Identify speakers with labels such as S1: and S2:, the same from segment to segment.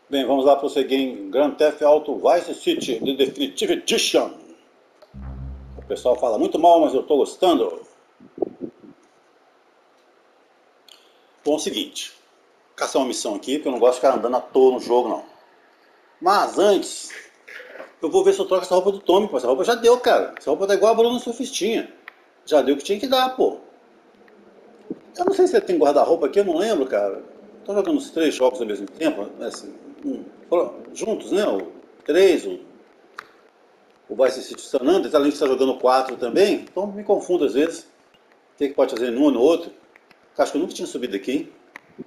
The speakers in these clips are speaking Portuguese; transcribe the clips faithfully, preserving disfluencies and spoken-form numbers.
S1: Bem, vamos lá prosseguir em Grand Theft Auto Vice City The Definitive Edition. O pessoal fala muito mal, mas eu estou gostando. Bom, é o seguinte, caçar uma missão aqui, porque eu não gosto de ficar andando à toa no jogo, não. Mas antes, eu vou ver se eu troco essa roupa do Tommy, pô. Essa roupa já deu, cara. Essa roupa tá igual a Bruna Surfistinha. Já deu o que tinha que dar, pô. Eu não sei se ele tem guarda-roupa aqui, eu não lembro, cara. Tô jogando os três jogos ao mesmo tempo, assim, um, juntos, né? O três, o, o Vice City San Andreas, além de estar jogando o quatro também. Então me confundo às vezes. O que, que pode fazer num ou no outro. Acho que eu nunca tinha subido aqui, hein?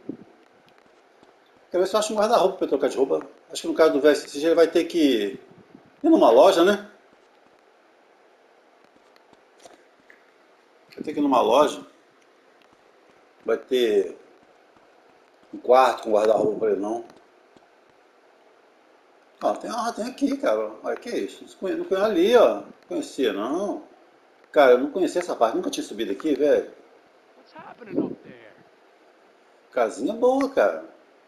S1: Quero ver se eu acho um guarda-roupa pra eu trocar de roupa. Acho que no caso do V S C ele vai ter que ir numa loja, né? Vai ter que ir numa loja. Vai ter um quarto com guarda-roupa pra ele, não. Ah, tem, ah, tem aqui, cara. Olha, que é isso? Não conhecia, não conhecia ali, ó. Não conhecia, não. Cara, eu não conhecia essa parte. Nunca tinha subido aqui, velho.
S2: What's happening up there?
S1: Casinha boa, cara.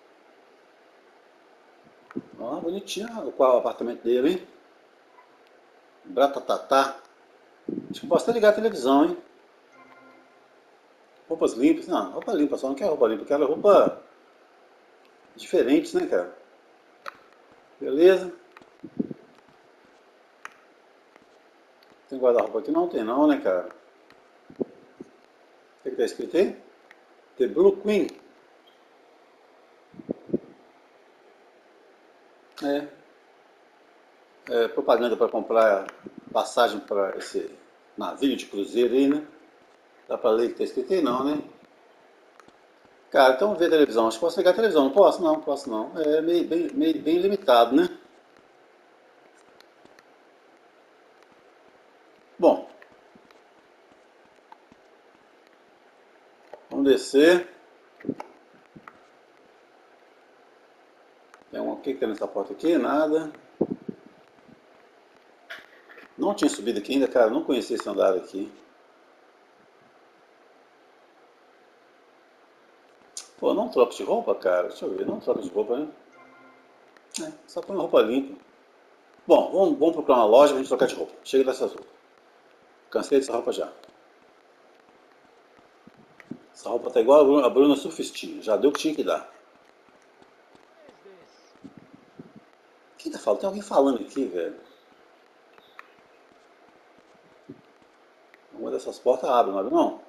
S1: Ó, bonitinho o apartamento dele, hein? Bratatatá. Acho que posso até ligar a televisão, hein? Roupas limpas. Não, roupa limpa, só não quero roupa limpa. Quero roupa diferentes, né, cara? Beleza. Tem guarda-roupa aqui? Não tem não, né, cara? O que, que tá escrito aí? The Blue Queen. É. É propaganda para comprar passagem para esse navio de cruzeiro aí, né? Dá pra ler o que tá escrito aí? Não, né? Cara, então ver televisão. Acho que posso ligar a televisão. Não posso? Não, posso não. É meio, bem, meio, bem limitado, né? Bom. Vamos descer. Tem um, o que que tem nessa porta aqui? Nada. Não tinha subido aqui ainda, cara. Não conhecia esse andar aqui. Pô, não troca de roupa, cara? Deixa eu ver. Não troca de roupa, né? É, só põe roupa limpa. Bom, vamos, vamos procurar uma loja pra gente trocar de roupa. Chega dessas roupas. Cansei dessa roupa já. Essa roupa tá igual a Bruna, a Bruna Surfistinha. Já deu o que tinha que dar.
S2: What is this?
S1: Quem tá falando? Tem alguém falando aqui, velho. Uma dessas portas abre, não abre não?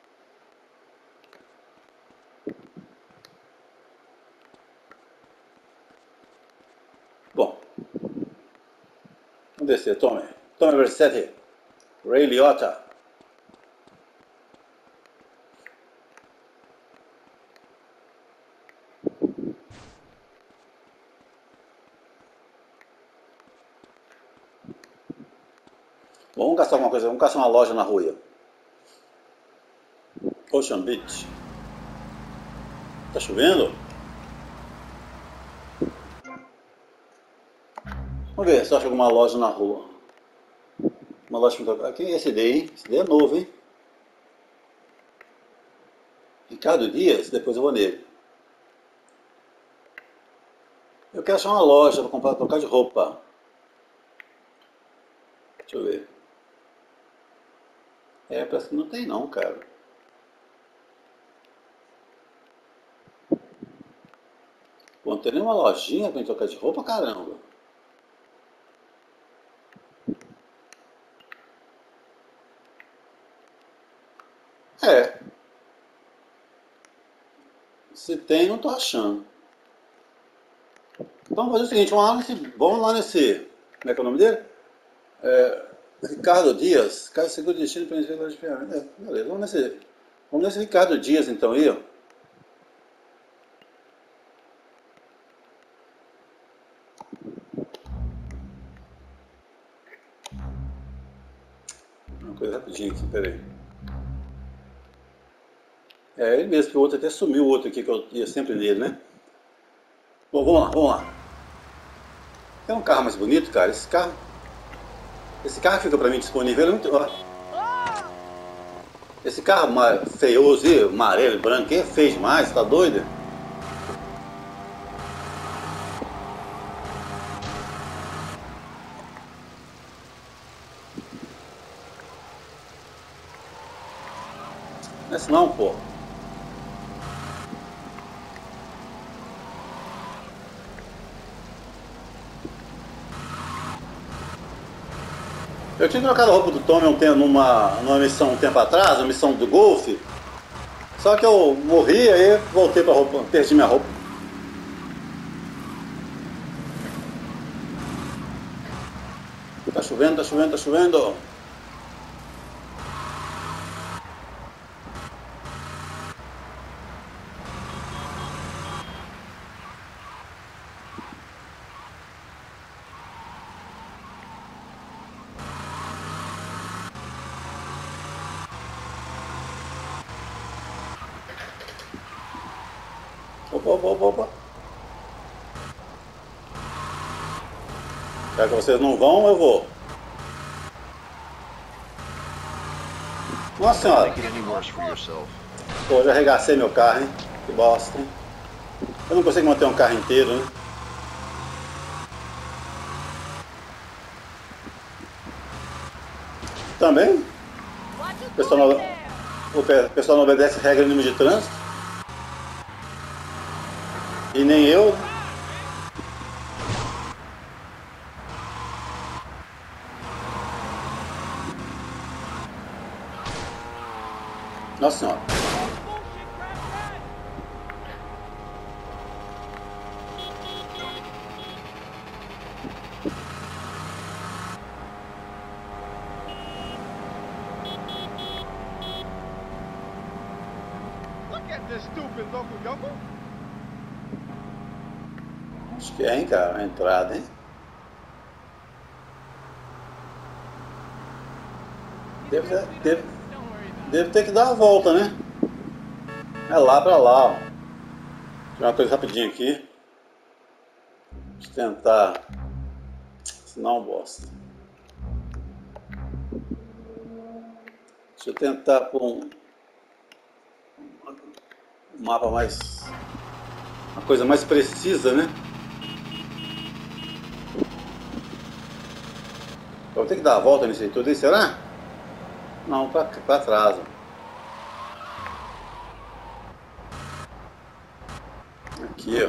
S1: Bom, vamos descer, tome. Tome Versetti. Ray Liotta. Bom, vamos caçar alguma coisa, vamos caçar uma loja na rua. Ocean Beach. Tá chovendo? Vamos ver se eu acho alguma loja na rua. Uma loja que aqui, esse daí, hein? Esse daí é novo, hein? Ricardo Dias, depois eu vou nele. Eu quero achar uma loja para comprar, trocar de roupa. Deixa eu ver. É, parece que não tem não, cara. Pô, não tem nenhuma lojinha pra gente trocar de roupa, caramba. É, se tem, não tô achando. Então vamos fazer o seguinte, vamos lá nesse, vamos lá nesse, como é que é o nome dele? É, Ricardo Dias, Casa Seguro de Destino para Venezuela de Piauí. É, beleza, vamos nesse, vamos nesse Ricardo Dias então aí, ó. Uma coisa rapidinho aqui, peraí. É ele mesmo, que o outro até sumiu, o outro aqui que eu ia sempre nele, né? Bom, vamos lá, vamos lá. É um carro mais bonito, cara. Esse carro, esse carro fica para mim disponível, é muito, ó. Esse carro feioso, aí, amarelo e branco, é feio demais, tá doido? Não é assim não, pô. Eu tinha trocado a roupa do Tommy um tempo, numa, numa missão um tempo atrás, uma missão do golfe. Só que eu morri, aí voltei pra roupa, perdi minha roupa. Tá chovendo, tá chovendo, tá chovendo. Opa, opa, opa, opa. Já que vocês não vão, eu vou. Nossa senhora. Pô, já arregacei meu carro, hein? Que bosta, hein? Eu não consigo manter um carro inteiro, né? Também? O pessoal não, o pessoal não obedece regra nenhuma de trânsito. E nem eu. Nossa senhora.
S2: Look at this stupid local yokel.
S1: Acho que é, hein, cara, a entrada, hein? Deve, deve, deve ter que dar a volta, né? É lá pra lá, ó. Deixa eu uma coisa rapidinho aqui. Deixa eu tentar. Senão bosta. Deixa eu tentar pôr um, um mapa mais. Uma coisa mais precisa, né? Eu vou ter que dar a volta nesse tudo aí, será? Não, pra, pra trás. Aqui, ó.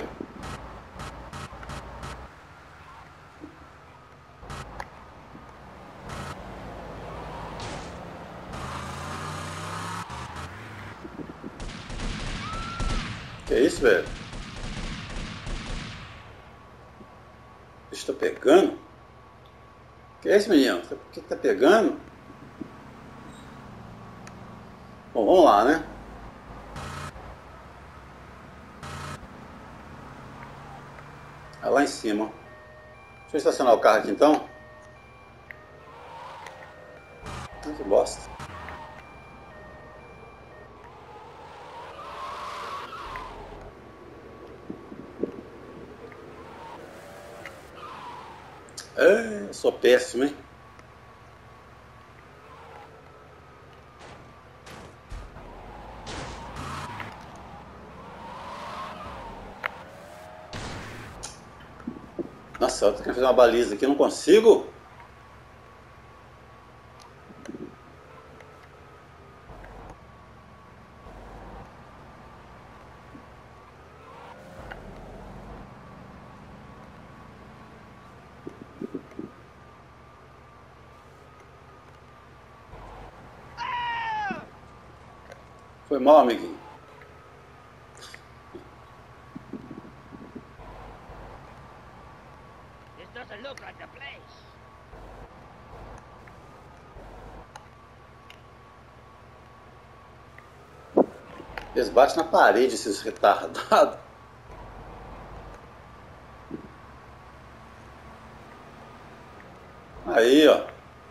S1: Que é isso, velho? Estou pegando? Que é isso, menino? Por que tá pegando? Bom, vamos lá, né? É lá em cima. Deixa eu estacionar o carro aqui então. Ah, que bosta. É, eu sou péssimo, hein? Nossa, eu tenho que fazer uma baliza aqui, não consigo. Foi mal, amiguinho.
S2: This doesn't look like the place.
S1: Eles batem na parede, esses retardados. Aí, ó.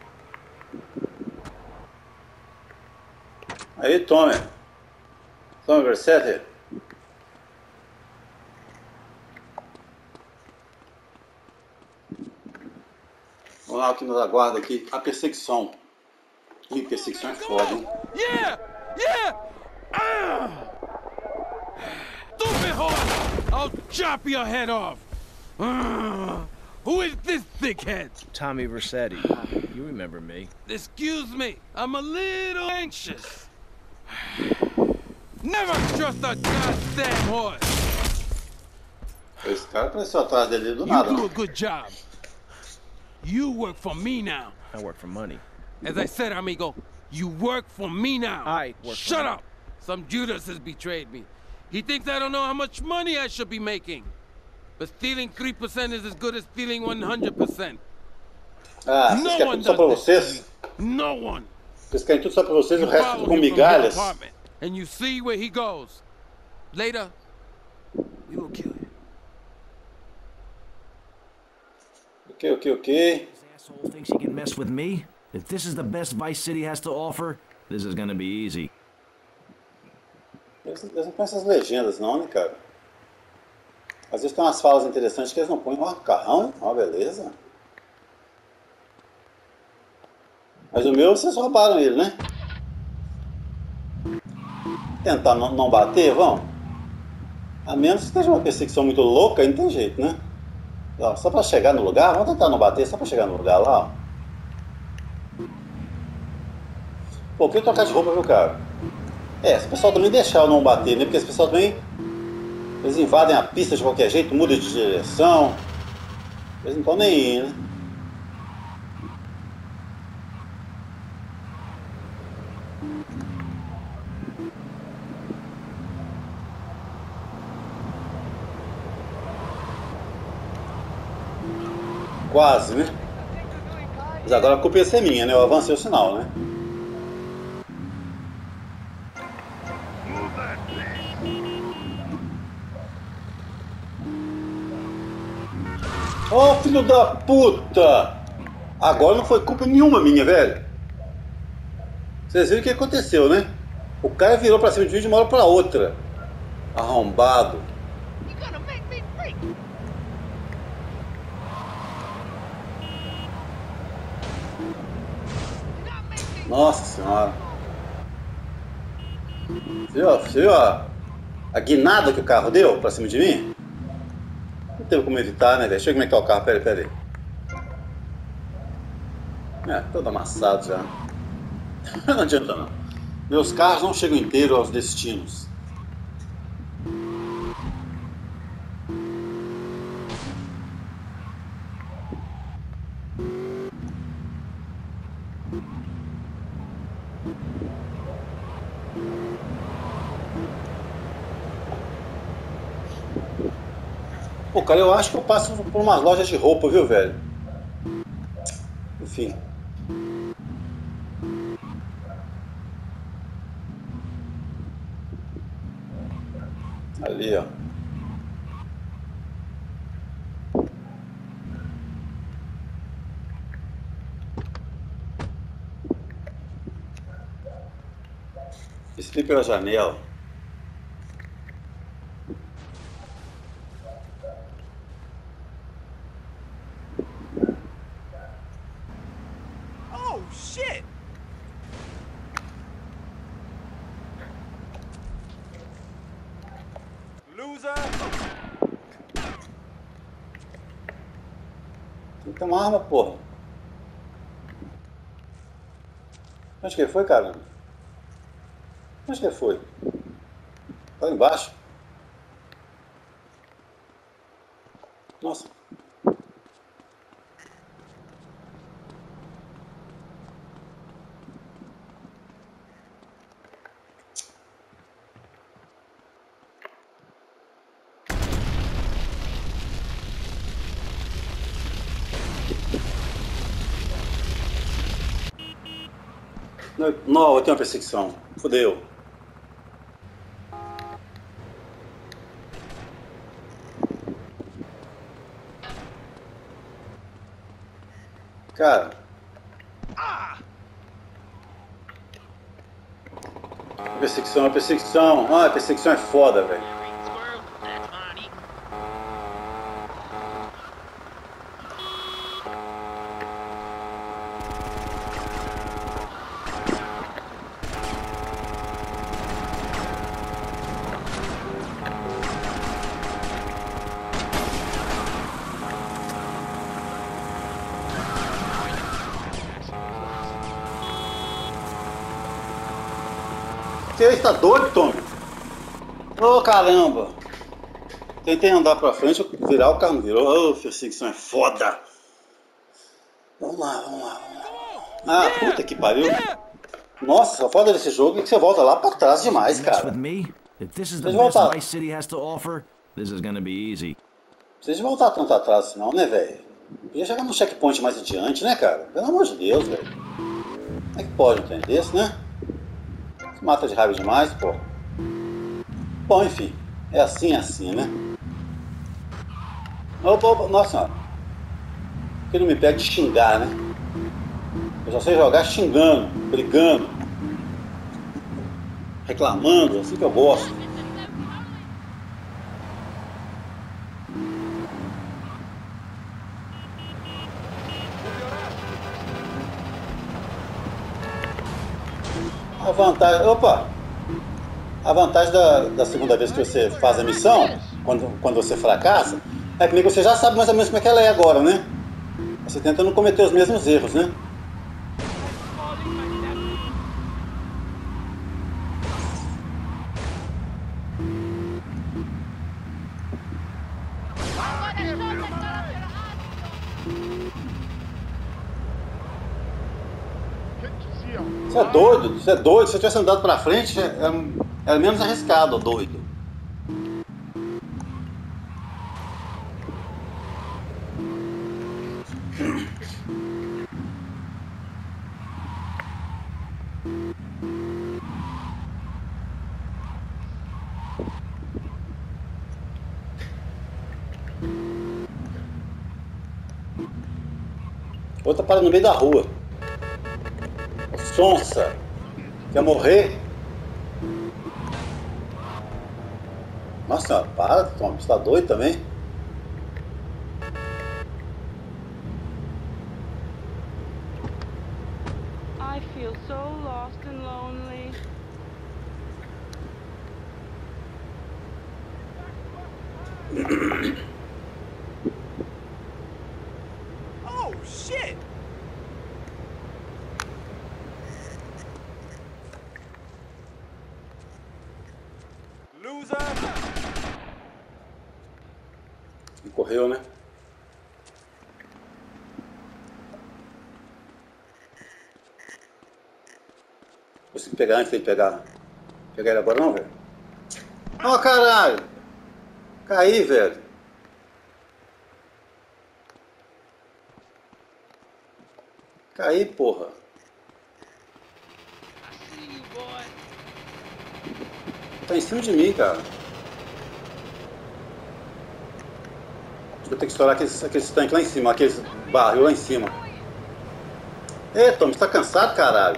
S1: Aí, Tommy. Tommy Vercetti. Vamos lá, o que nos aguarda aqui. A perseguição. Ih, perseguição é foda, hein?
S3: Yeah! Yeah! Ah! Stupid horse! I'll chop your head off! Ah! Who is this thickhead?
S4: Tommy Vercetti. You remember me.
S3: Excuse me, I'm a little anxious. Never trust a goddamn horse.
S1: Esse cara apareceu atrás dele do
S3: You
S1: nada.
S3: do a good job. You work for me now.
S4: I work for money.
S3: As I said, amigo, you work for me now.
S4: I work for
S3: Shut
S4: money.
S3: up. Some Judas has betrayed me. He thinks I don't know how much money I should be making. But stealing three percent is as good as stealing one hundred percent.
S1: Ah, vocês
S3: No
S1: querem
S3: one
S1: tudo só
S3: does
S1: pra
S3: this
S1: vocês?
S3: to me. No one.
S1: Vocês querem tudo só pra vocês e o
S3: You
S1: resto
S3: follow
S1: com
S3: him from his
S1: migalhas?
S3: apartment, and you see where he goes. Later, we will kill you.
S1: Ok, ok, ok.
S5: This asshole thinks he can mess with me? If this is the best Vice City has to offer, this is gonna be easy.
S1: Eles, eles não põem essas legendas não, né, cara? Às vezes tem umas falas interessantes que eles não põem. Ó, carrão, ó, beleza. Mas o meu, vocês roubaram ele, né? Tentar não, não bater, vamos? A menos que esteja uma perseguição muito louca, aí não tem jeito, né? Ó, só pra chegar no lugar, vamos tentar não bater, só pra chegar no lugar lá, ó. Pô, eu queria trocar de roupa, viu, cara? É, se o pessoal também deixar eu não bater, né? Porque esse pessoal também... Eles invadem a pista de qualquer jeito, mudam de direção. Eles não estão nem aí, né? Quase, né? Mas agora a culpa ia ser minha, né? Eu avancei o sinal, né? Ô, filho da puta! Agora não foi culpa nenhuma minha, velho. Vocês viram o que aconteceu, né? O cara virou pra cima de mim de uma hora pra outra. Arrombado.
S2: You gonna make me freak.
S1: Nossa senhora. Você viu, você viu a, a guinada que o carro deu pra cima de mim? Não teve como evitar, né, velho? Deixa eu ver como é que tá o carro. Pera aí, pera aí. É, todo amassado já. Não adianta não. Meus carros não chegam inteiros aos destinos. Pô, cara, eu acho que eu passo por umas lojas de roupa, viu, velho? Enfim. Ali, ó. Espirro pela janela.
S4: Oh, shit! Loser!
S1: Tem que ter uma arma, porra. Onde que ele foi, cara? Onde que ele foi? Tá lá embaixo? Nossa. Não, eu tenho uma perseguição. Fudeu. Cara. Perseguição, perseguição. Ah, perseguição é foda, velho.
S2: Squirrel, that's honey.
S1: Você está doido, Tommy? Ô, caramba! Tentei andar pra frente, virar o carro não virou. Ô, perseguição é foda! Vamos lá, vamos lá, vamos lá. Ah, puta que pariu! Nossa, a foda desse jogo é que você volta lá pra trás demais,
S5: Mess
S1: cara.
S5: with me? If this is the
S1: Deixa eu
S5: best
S1: voltar.
S5: Vice City has to offer, this is gonna be easy.
S1: Não precisa de voltar tanto atrás assim não, né, velho? Podia chegar no checkpoint mais adiante, né, cara? Pelo amor de Deus, velho. Como é que pode um trem desse, né? Se mata de raiva demais, pô. Bom, enfim. É assim, é assim, né? Opa, opa, nossa senhora. Por que não me pega de xingar, né? Eu só sei jogar xingando, brigando, reclamando, assim que eu gosto. A vantagem... Opa! A vantagem da, da segunda vez que você faz a missão, quando, quando você fracassa, é que você já sabe mais ou menos como é que ela é agora, né? Você tenta não cometer os mesmos erros, né? Você é doido, você é doido. Se eu tivesse andado pra frente, era, era menos arriscado, doido. Outra para no meio da rua. Sonsa. Quer morrer? Nossa, para, Tom. Você tá doido também?
S6: I feel so lost and lonely.
S4: Oh, shit! Loser!
S1: E correu, né? Consegui pegar antes dele pegar. Pegar ele agora não, velho? Ó, caralho! Caí, velho. Caí, porra. Tá em cima de mim, cara. Vou ter que estourar aqueles, aqueles tanques lá em cima, aqueles barril lá em cima. Ei, Tom, você tá cansado, caralho?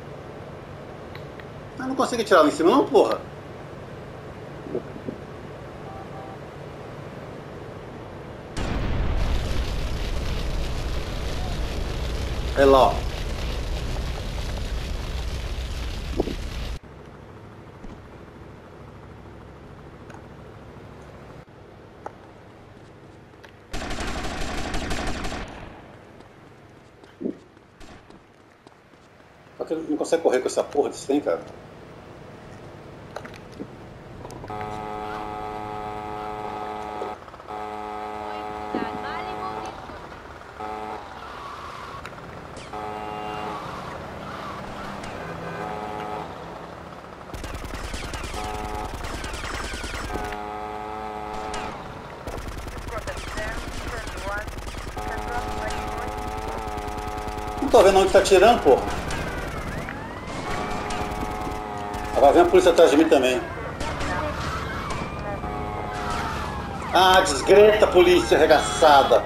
S1: Eu não consigo tirar lá em cima não, porra. É lá, ó. Só que ele não consegue correr com essa porra desse trem, cara. Não tô vendo onde tá atirando, porra. Vai vir a polícia atrás de mim também. Ah, desgreta, polícia arregaçada.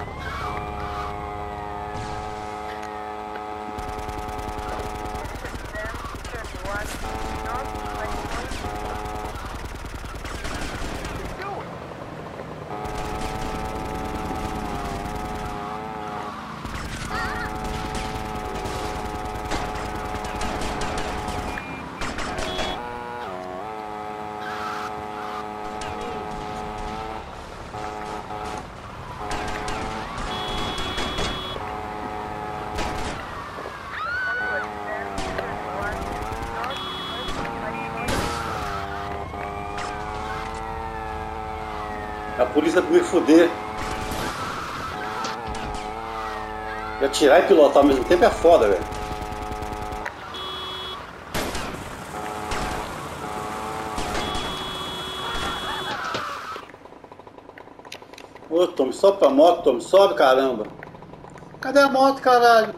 S1: A polícia vai me fuder. E atirar e pilotar ao mesmo tempo é foda, velho. Ô, Tom, sobe pra moto, Tom, sobe, caramba. Cadê a moto, caralho?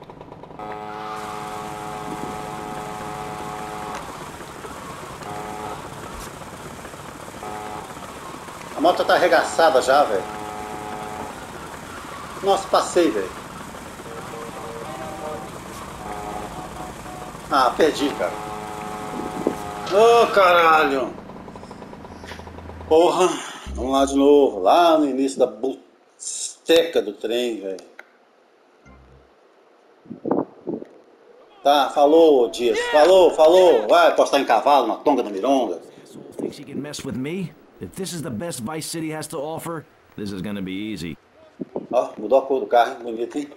S1: A moto tá arregaçada já, velho. Nossa, passei, velho. Ah, perdi, cara. Ô, oh, caralho. Porra. Vamos lá de novo. Lá no início da busteca do trem, velho. Tá, falou, Dias. Falou, falou. Vai postar em cavalo, na tonga da mironga.
S5: Thinks he can mess with me? If this is the best Vice City has to offer, this is gonna be easy.
S1: Ó, mudou a cor do carro, hein? Bonito, hein?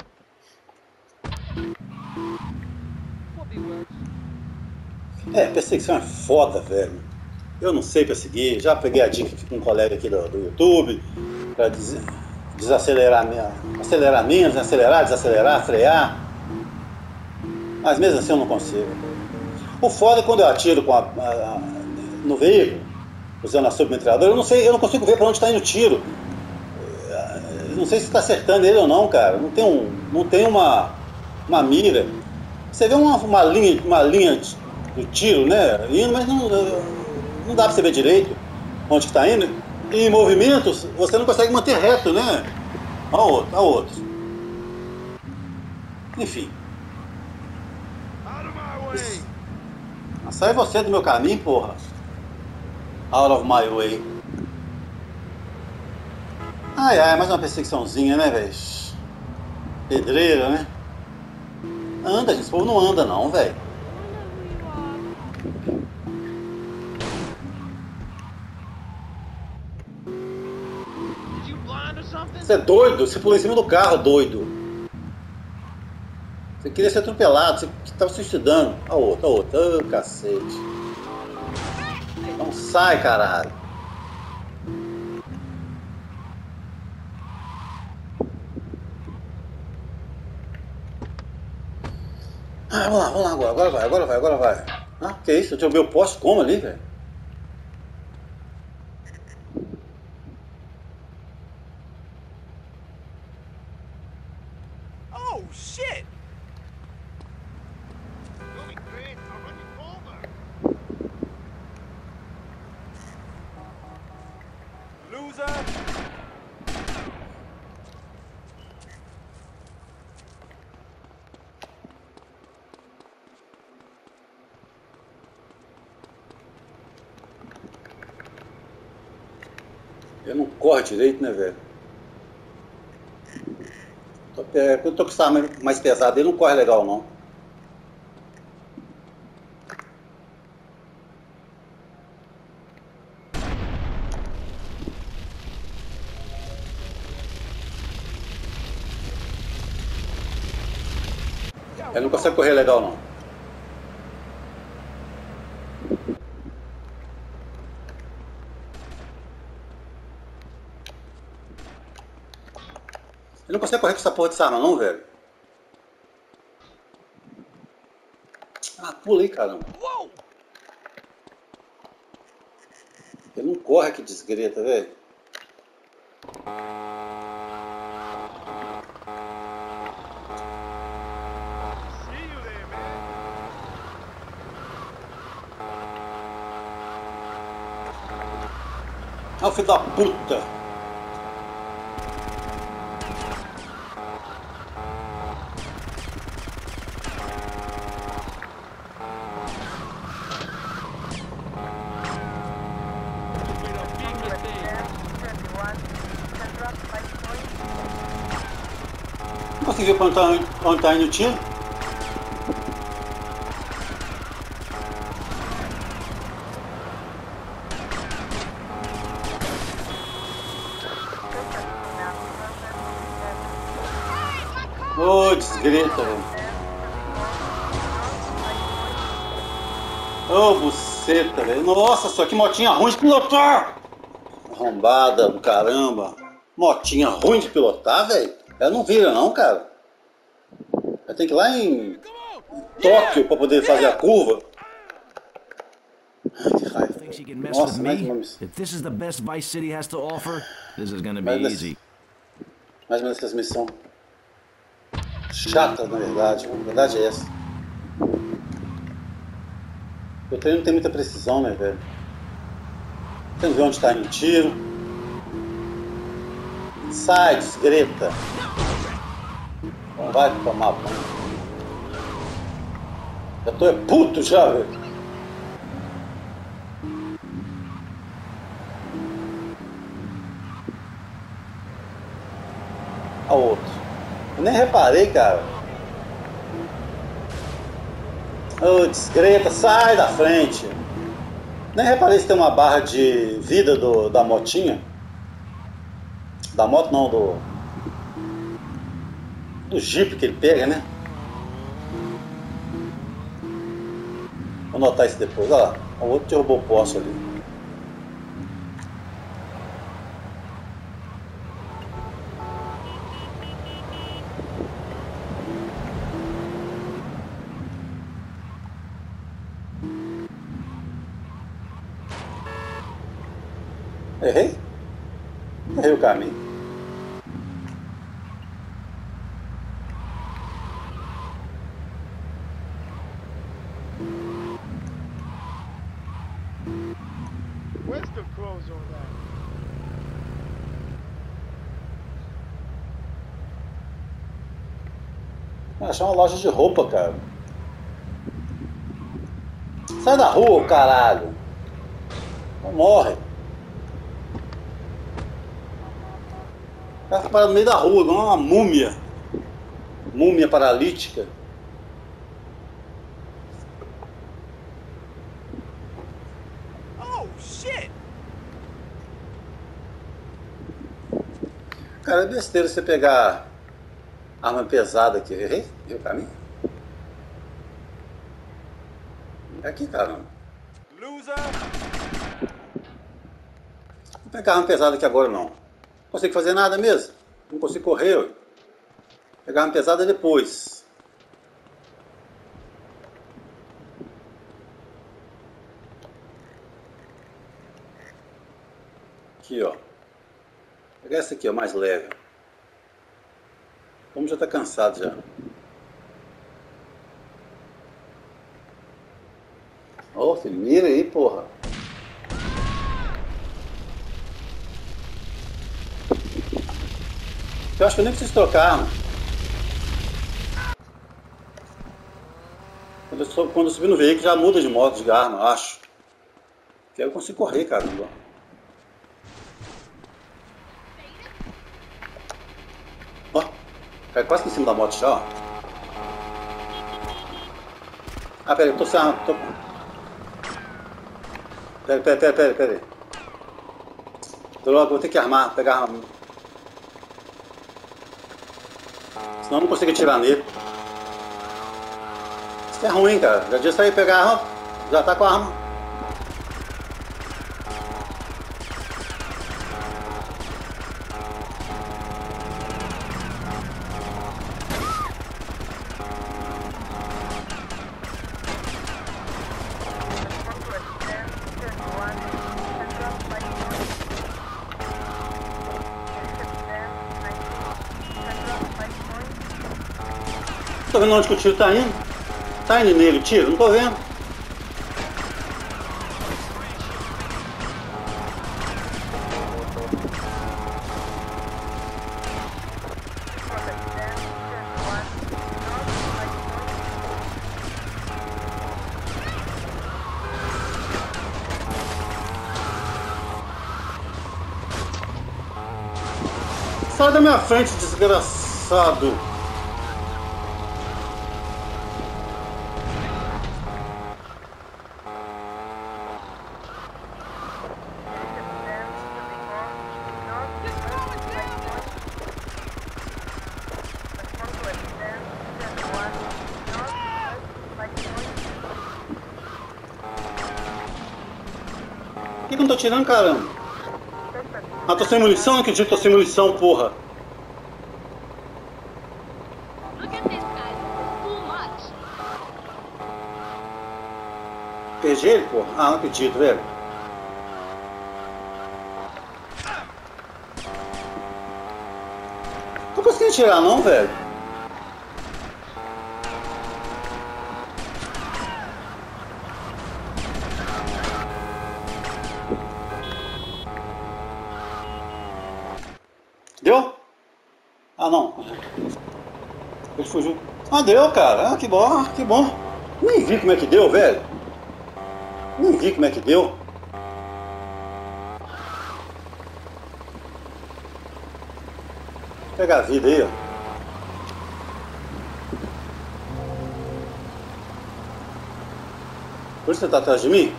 S1: É, perseguição é foda, velho. Eu não sei perseguir. Já peguei a dica com um colega aqui do, do YouTube pra des desacelerar minha, acelerar menos, acelerar, desacelerar, frear. Mas mesmo assim eu não consigo. O foda é quando eu atiro com a, a, a, no veículo, usando a submetralhadora, eu não sei, eu não consigo ver para onde está indo o tiro. Eu não sei se está acertando ele ou não, cara. Não tem, um, não tem uma, uma mira. Você vê uma, uma linha, uma linha do tiro, né? Indo, mas não, não dá para você ver direito onde está indo. E em movimentos você não consegue manter reto, né? Olha o outro, olha o outro. Enfim. Sai você do meu caminho, porra. Out of my way. Ai, ai, mais uma perseguiçãozinha, né, velho? Pedreira, né? Anda, gente. Esse povo não anda, não, velho. Você é doido? Você pulou em cima do carro, doido. Você queria ser atropelado, você estava se estudando. A outra, a outra. Ô, oh, cacete. Então sai, caralho. Ah, vamos lá, vamos lá agora. Agora vai, agora vai, agora vai. Ah, que isso? Eu te ouvi o poste como ali, velho?
S4: Oh, shit! Loser!
S1: Eu não corro direito, né, velho? É, quando eu tô com essa arma mais pesada, ele não corre legal, não. Ele não consegue correr legal, não. Ele não consegue correr com essa porra dessa arma, não, velho. Ah, pula aí, caramba. Ele não corre, que desgreta, velho. Ah, filho da puta! Não consegui ver onde tá, onde tá indo o tiro. Ô, oh, desgreta, velho. Ô, oh, buceta, velho. Nossa, só que motinha ruim de pilotar. Arrombada do caramba. Motinha ruim de pilotar, velho. Ela não vira não, cara. Ela tem que ir lá em Tóquio pra poder fazer a curva. Ai, que raiva.
S5: Think she can mess
S1: Nossa,
S5: with
S1: mais
S5: me?
S1: uma missão.
S5: If this is the best Vice City has to offer, this is gonna be
S1: Mais
S5: easy.
S1: Mais uma dessas missões chatas, na verdade. A verdade é essa. O treino não tem muita precisão, né, velho? Tem que ver onde tá indo tiro. Sai, desgreta. Não vai tomar banho. Já tô é puto já, velho. A outro. Eu nem reparei, cara. Ô, desgreta, sai da frente. Nem reparei se tem uma barra de vida do, da motinha. Da moto não, do do Jeep que ele pega, né? Vou anotar isso depois. Olha lá, o outro derrubou o poste ali. Errei? Errei o caminho.
S4: Where's the clothes on that?
S1: Vou achar uma loja de roupa, cara. Sai da rua, caralho. Não morre. O cara fica parado no meio da rua, igual uma múmia. Múmia paralítica.
S4: Oh shit!
S1: Cara, é besteira você pegar arma pesada aqui. Errei? Errei o caminho? É aqui, caramba.
S4: Loser!
S1: Não vou pegar arma pesada aqui agora, não. Não consigo fazer nada mesmo. Não consigo correr. Ué. Pegar arma pesada depois. Aqui, ó. Vou pegar essa aqui, ó, mais leve. Como já tá cansado já. Ô, filho, mira aí, porra. Eu acho que eu nem preciso trocar arma. Quando eu, sou, quando eu subir no veículo já muda de modo de arma, eu acho. Que aí eu consigo correr, caramba. Ó, cai quase em cima da moto já, ó. Ah, pera aí, eu tô sem arma. Tô... Pera, pera, pera, pera, pera aí. Droga, vou ter que armar, pegar a arma. Senão eu não consigo atirar nele. Isso é ruim, cara. Já disse aí pegar a arma, já tá com a arma. Tô vendo onde que o tiro tá indo? Tá indo nele o tiro? Não tô vendo. Sai da minha frente, desgraçado. Por que eu não tô tirando, caramba? Ah, tô sem munição, não acredito que tô sem munição, porra.
S7: Look at this guy. Too much.
S1: Perdi ele, porra? Ah, não acredito, velho. Não consegui tirar não, velho. Deu? Ah, não. Ele fugiu. Ah, deu, cara. Ah, que bom, que bom. Nem vi como é que deu, velho. Nem vi como é que deu. Pega a vida aí, ó. Por isso você tá atrás de mim?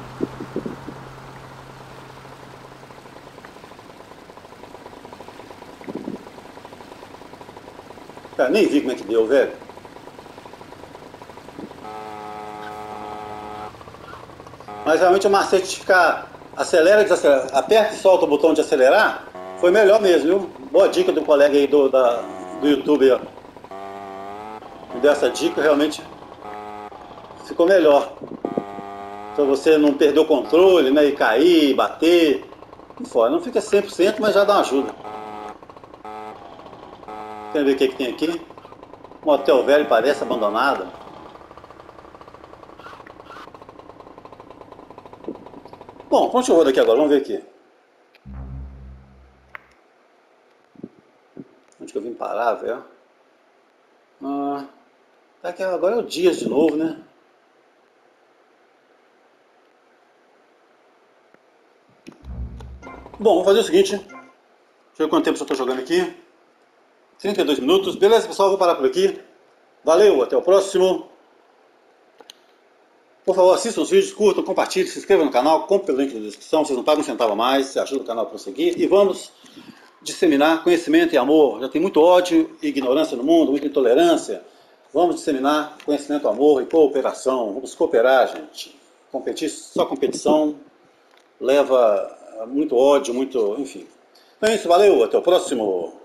S1: Cara, nem vi como é que deu, velho. Mas realmente o macete de ficar acelera e desacelera, aperta e solta o botão de acelerar, foi melhor mesmo, viu? Boa dica do colega aí do, da, do YouTube, ó. Me deu essa dica, realmente ficou melhor. Pra você não perder o controle, né? E cair, bater. E fora. Não fica cem por cento, mas já dá uma ajuda. Quer ver o que, que tem aqui? Um motel velho parece abandonado. Bom, onde eu vou daqui agora? Vamos ver aqui. Onde que eu vim parar, velho? Ah, aqui agora é o Dias de novo, né? Bom, vou fazer o seguinte. Deixa eu ver quanto tempo eu estou jogando aqui. trinta e dois minutos. Beleza, pessoal? Vou parar por aqui. Valeu, até o próximo. Por favor, assistam os vídeos, curtam, compartilhem, se inscrevam no canal, compre pelo link na descrição, vocês não pagam um centavo a mais, ajuda o canal a prosseguir. E vamos disseminar conhecimento e amor. Já tem muito ódio e ignorância no mundo, muita intolerância. Vamos disseminar conhecimento, amor e cooperação. Vamos cooperar, gente. Competir, só competição leva muito ódio, muito... enfim. Então é isso, valeu, até o próximo.